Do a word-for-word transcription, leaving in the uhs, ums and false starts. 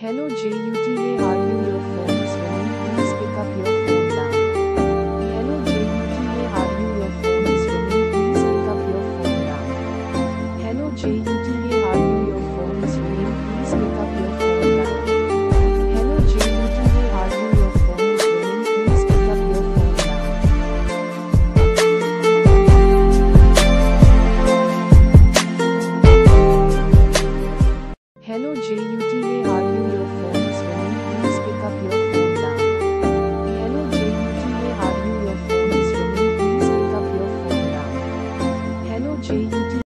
Hello J U T A, are you your phone is ringing? Please pick up your